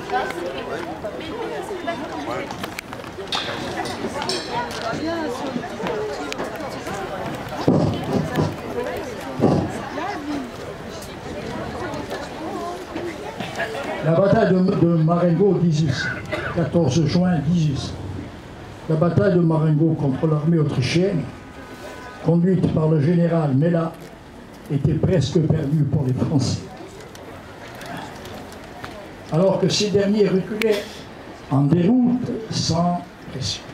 La bataille de Marengo, 18, 14 juin 18. La bataille de Marengo contre l'armée autrichienne, conduite par le général Mella, était presque perdue pour les Français. Alors que ces derniers reculaient en déroute sans pression.